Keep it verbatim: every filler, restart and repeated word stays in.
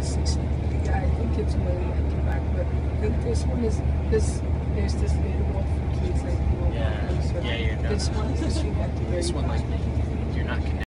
sixty. Yeah, I think it's really at the back, but I think this one is this. There's this little one for kids, like you know, Yeah, yeah, you're This one is actually at the very This one, like, back. you're not connected.